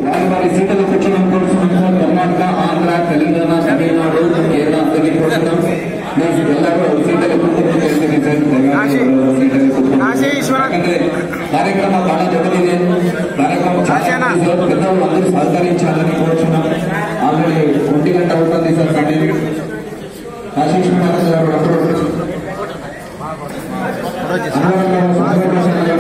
వారి వారి సీట్లకు కూర్చొని కోరుతున్నాం. కర్ణాటక, ఆంధ్ర, తెలంగాణ, తమిళనాడు, కేరళ అందరికీ కోరుతున్నాం. ಎಲ್ಲರೂ ಸೀಟಲ್ಲಿ ಕೂತ್ಕೊಂಡು ಕಾರ್ಯಕ್ರಮ ಬಹಳ ದೊಡ್ಡದಿದೆ. ಕಾರ್ಯಕ್ರಮ పెద్దలు అందరూ సహకరించాలని కోరుతున్నాం. ఆల్రెడీ 1 గంట అవుతుంది సార్. కంటిన్యూ ఆశీష్ గారు